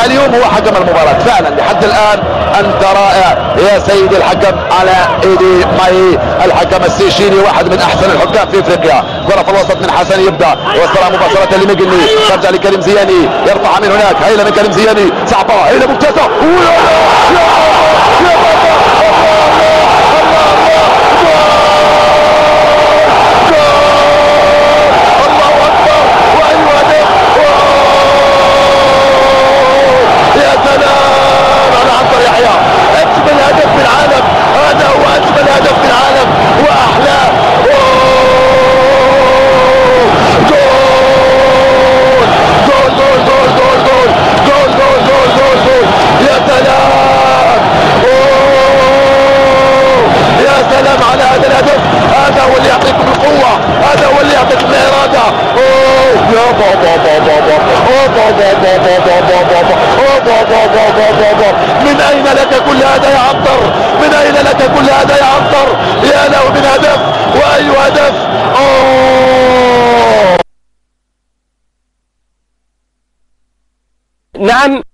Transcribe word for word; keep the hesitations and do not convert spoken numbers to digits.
اليوم هو حكم المباراة فعلا لحد الآن. أنت رائع يا سيدي الحكم على إيدي ماي الحكم السيشيلي، واحد من أحسن الحكام في إفريقيا. كرة في الوسط من حسن يبدأ وصلها مباشرة لميجلي، ترجع لكريم زياني، يرفع من هناك هيلة من كريم زياني، صعبة هيلة ممتازة. من أين لك كل هذا يا عنتر؟ من أين لك كل هذا يا عنتر؟ يا له من هدف، وأي هدف! أوه. نعم